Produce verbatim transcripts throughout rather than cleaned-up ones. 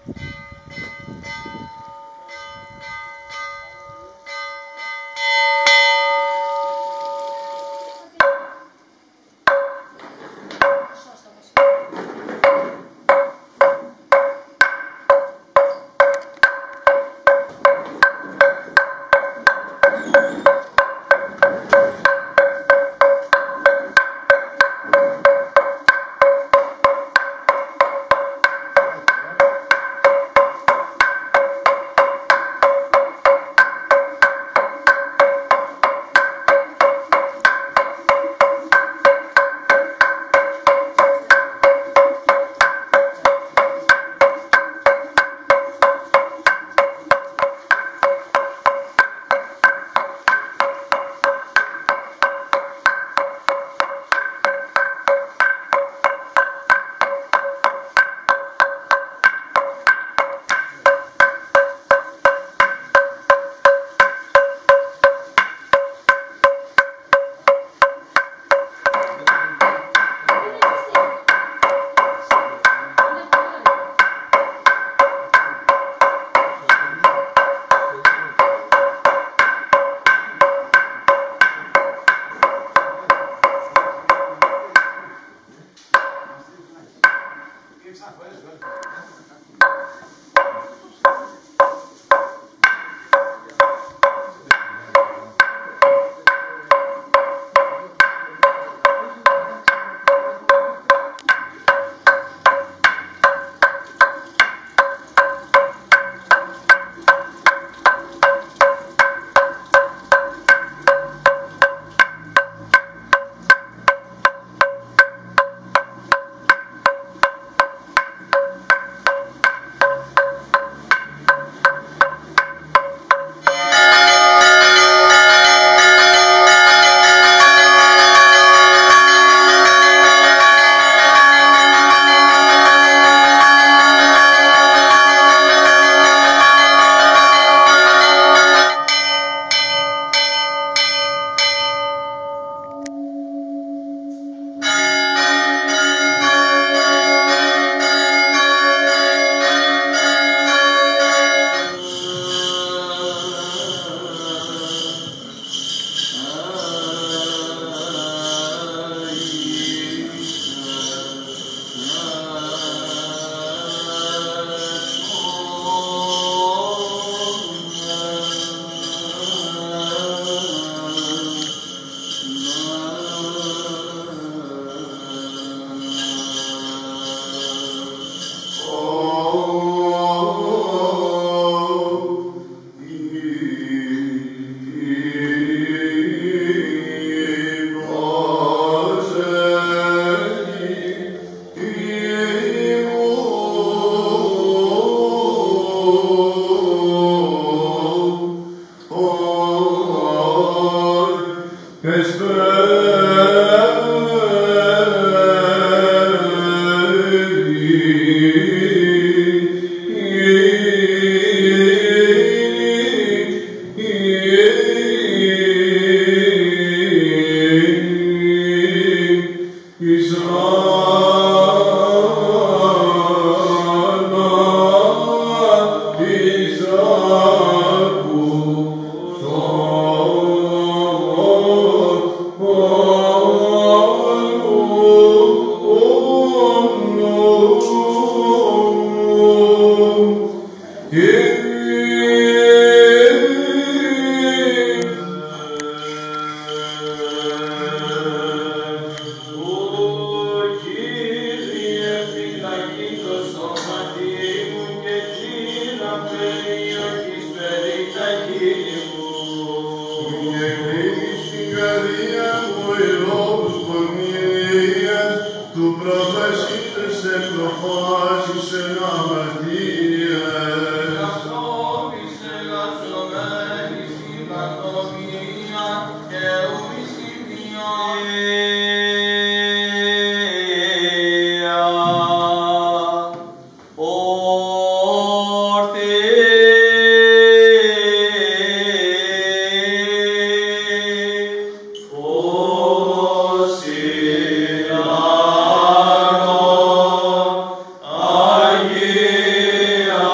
Αγία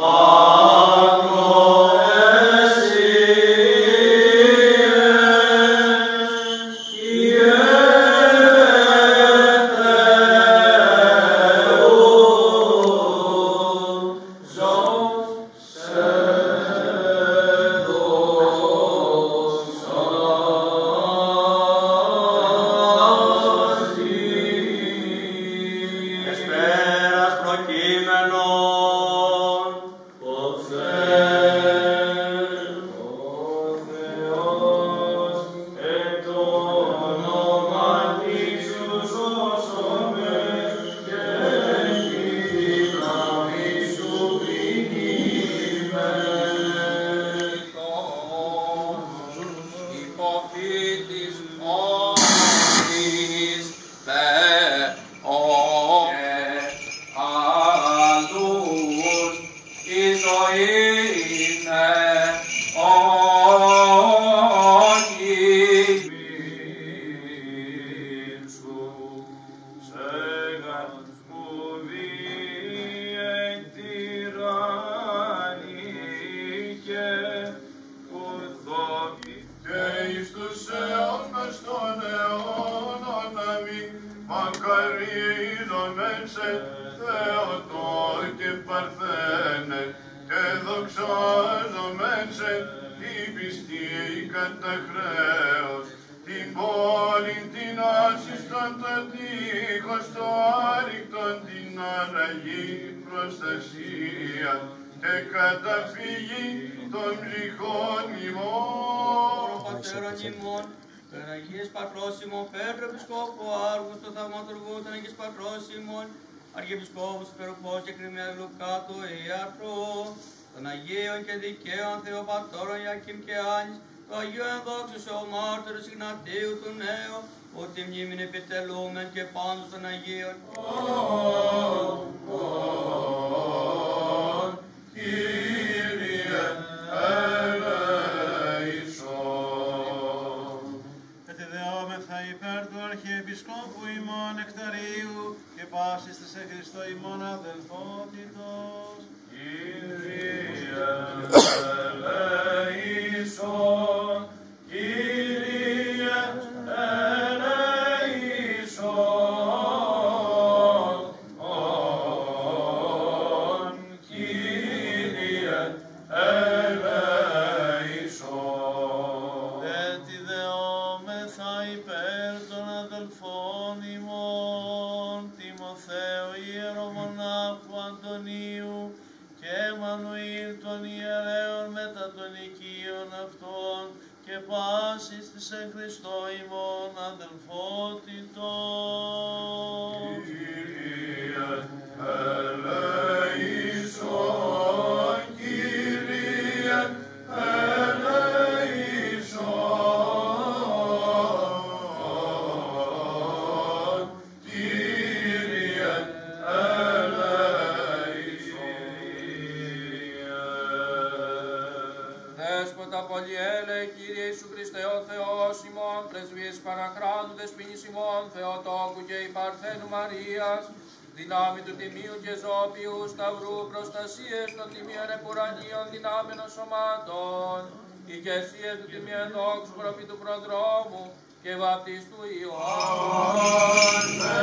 Αρχιεπισκόπους Φεροπός και Κρυμαία Λουκάτου Ιατρού, των Αγίων και Δικαίων Θεοπατώρων Ιακήμ και Άνης, του Αγίου Ενδόξου ο Μάρτυρος Ιγνατίου του Νέου, ότι μνήμην επιτελούμεν και πάντως των Αγίων. Κύριε ελέησον. Κατεδεόμεθα υπέρ του Αρχιεπισκόπου ημών Νεκταρίου και πάσης της εν Χριστώ ημών αδελφότητος. Κύριε ελέησον. Κύριε ελέησον. Κύριε ελέησον. Δεν τη δεόμεθα υπέρ των αδελφών ημών Τιμοθέου Ιερομονάχου Αντωνίου και Εμμανουήλ των ιερέων μετά των οικείων αυτών και πάσης της εν Χριστώ ημών αδελφότητος. Κύριε ελέησον. Κύριε ελέησον. Κύριε ελέησον. Δέσποτα πολυέλε, Κύριε Ιησού Χριστέ ο Θεός ημών, πρεσβείες Παναχράντου δεσποινής ημών, Θεοτόκου και η Παρθένου Μαρίας, δυνάμει του Τιμίου και Ζώπιου Σταυρού, προστασίες των Τιμίων Επουρανίων δυνάμενων σωμάτων, ηγεσίες του Τιμίου Ενδόξου Προφήτου Προδρόμου και βαπτίστου Ιωάννου.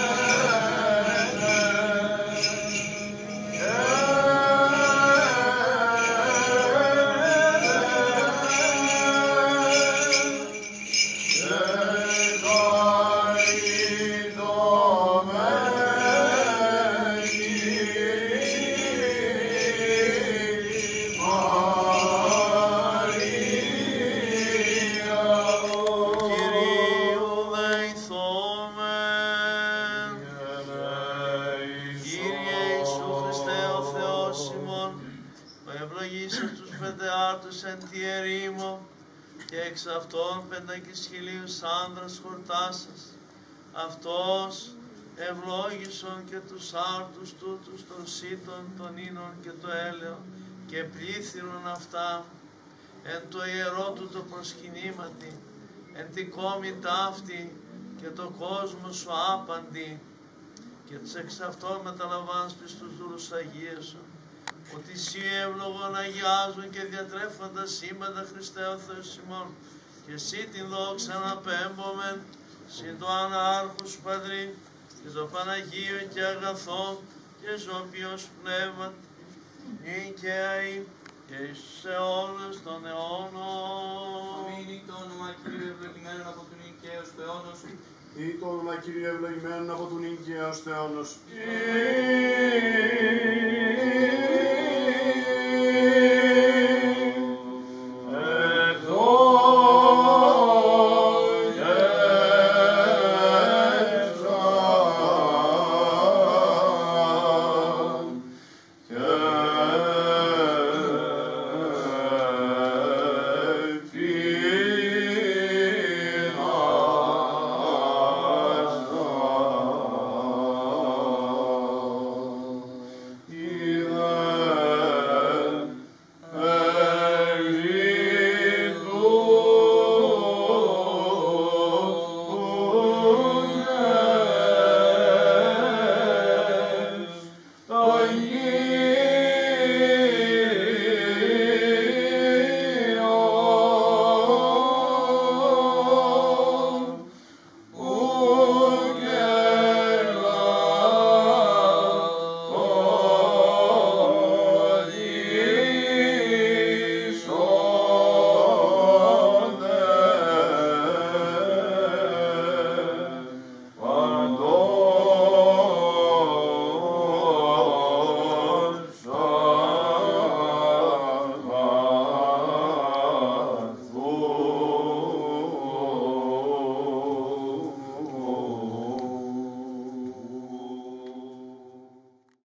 Εξ αυτών πεντακισχυλίους άνδρας χορτάσας, αυτός ευλόγησον και τους άρτους τούτους των σύτων, των ίνων και το έλεον και πλήθυρον αυτά εν το ιερό του το προσκυνήματι, εν τη κόμη ταύτη και το κόσμο σου άπαντη και τους εξ αυτών μεταλαμβάνς πιστούς δούλους αγίεσον ότι εσύ εύλογον αγιάζουν και διατρέφοντα σύμπαντα Χριστέ ο Θεός ημών, και εσύ την δόξα αναπέμπομεν, συν το ανάρχους Πατρί, και το Παναγίο και αγαθό, και ζώπιος πνεύμα, νικαίοι και εις αιώνας των αιώνων. Αμήν. Ή το όνομα Κυρίου ευλογημένον από τον νικαίο ως το αιώνος. Ή το όνομα Κυρίου ευλογημένον από τον νικαίο ως το αιώνος. Κύριε